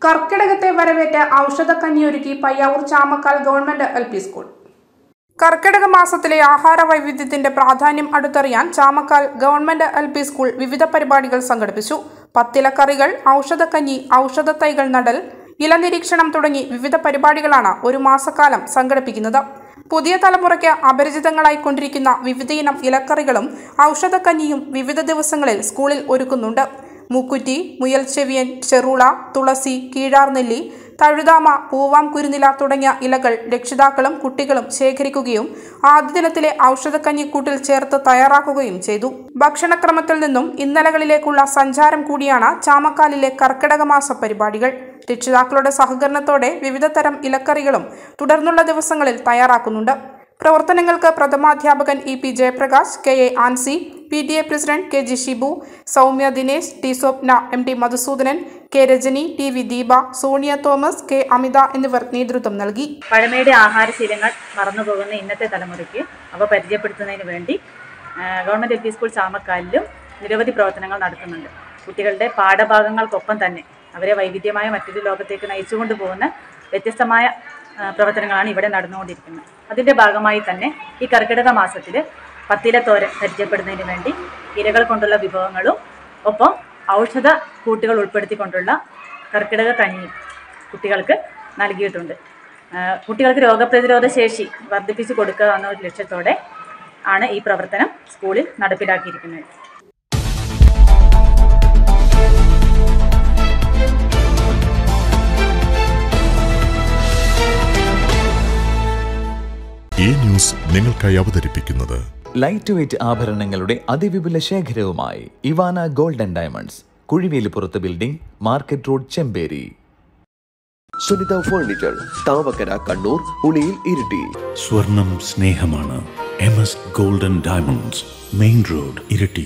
കർക്കിടകത്തെ വരവേറ്റ് ഔഷധക്കഞ്ഞിയൊരുക്കി Payyavur Chamakkal government LP school. കർക്കിടക മാസത്തിലെ ആഹാര വൈവിധ്യത്തിന്റെ പ്രാധാന്യം അടുത്തറിയാൻ ചാമക്കാൽ ഗവൺമെന്റ് LP സ്കൂൾ വിവിധ പരിപാടികൾ സംഘടിപ്പിച്ചു. പത്തിലക്കറികൾ, ഔഷധക്കഞ്ഞി, ഔഷധത്തൈകൾ നടൽ, ഇലനിരീക്ഷണം തുടങ്ങി വിവിധ പരിപാടികളാണ് ഒരു മാസക്കാലം സംഘടിപ്പിക്കുന്നത്. പുതിയ തലമുറയ്ക്ക് അപരിചിതങ്ങളായിക്കൊണ്ടിരിക്കുന്ന വിവിധയിനം ഇലക്കറികളും ഔഷധക്കഞ്ഞിയും വിവിധ ദിവസങ്ങളിൽ സ്കൂളിൽ ഒരുക്കുന്നുണ്ട്. മൂക്കുറ്റി, മുയൽച്ചെവിയൻ, ചെറുള, തുളസി, കീഴാർനെല്ലി, തഴുതാമ, പൂവാം കുരുനില തുടങ്ങിയ ഇലകൾ രക്ഷിതാക്കളും കുട്ടികളും ശേഖരിക്കുകയും ആദ്യ ദിനത്തിലെ ഔഷധക്കഞ്ഞിക്കൂട്ടിൽ ചേർത്ത് തയ്യാറാക്കുകയും ചെയ്തു. ഭക്ഷണക്രമത്തിൽ നിന്നും ഇന്നലകളിലേക്കുള്ള സഞ്ചാരം കൂടിയാണ് ചാമക്കാലിലെ കർക്കിടക മാസ പരിപാടികൾ. രക്ഷിതാക്കളുടെ സഹകരണത്തോടെ വിവിധ തരം ഇലക്കറികളും തുടർന്നുള്ള ദിവസങ്ങളിൽ തയ്യാറാക്കുന്നുണ്ട്. പ്രവർത്തനങ്ങൾക്ക് പ്രഥമാധ്യാപകൻ EP Jayaprakash, KA Ancy, PTA president KG Shibu, Soumya Dinesh, T Swapna, MD Madhusoodanan, K Rajani, TV Deepa, Sonia Thomas, K Amitha എന്നിവർ നേതൃത്വം നൽകി. പഴമയുടെ ആഹാരശീലങ്ങൾ മറന്നുപോകുന്ന ഇന്നത്തെ തലമുറയ്ക്ക് അവ പരിചയപ്പെടുത്തുന്നതിന് വേണ്ടി ഗവൺമെന്റ് LP സ്കൂൾ ചാമക്കാലിലും നിരവധി പ്രവർത്തനങ്ങൾ നടത്തുന്നുണ്ട്. കുട്ടികളുടെ പാഠഭാഗങ്ങൾക്കൊപ്പം തന്നെ അവരെ വൈവിധ്യമായ മറ്റൊരു ലോകത്തേക്ക് നയിച്ചുകൊണ്ടു പോകുന്ന വ്യത്യസ്തമായ പ്രവർത്തനങ്ങളാണ് ഇവിടെ നടന്നുകൊണ്ടിരിക്കുന്നത്. അതിൻ്റെ ഭാഗമായി തന്നെ ഈ കർക്കിടക മാസത്തിൽ പത്തിലത്തോരൻ പരിചയപ്പെടുന്നതിന് വേണ്ടി ഇലകൾ കൊണ്ടുള്ള വിഭവങ്ങളും ഒപ്പം ഔഷധ കൂട്ടുകൾ ഉൾപ്പെടുത്തിക്കൊണ്ടുള്ള കർക്കിടക കഞ്ഞി കുട്ടികൾക്ക് നൽകിയിട്ടുണ്ട്. കുട്ടികൾക്ക് രോഗപ്രതിരോധ ശേഷി വർദ്ധിപ്പിച്ചു കൊടുക്കുക എന്ന ഒരു ലക്ഷ്യത്തോടെ ആണ് ഈ പ്രവർത്തനം സ്കൂളിൽ നടപ്പിലാക്കിയിരിക്കുന്നത്. ഈ ന്യൂസ് നിങ്ങൾക്കായി അവതരിപ്പിക്കുന്നത് ലൈറ്റ് വെയ്റ്റ് ആഭരണങ്ങളുടെ അതിവിപുല ശേഖരവുമായി Ivana gold and diamonds, Kuzhivelippurath building, market road, Chemperi. Sunitha furniture, Thavakkara, Kannur, Uliyil, Iritty. സ്വർണം സ്നേഹമാണ്. MS gold and diamonds, main road, Iritty.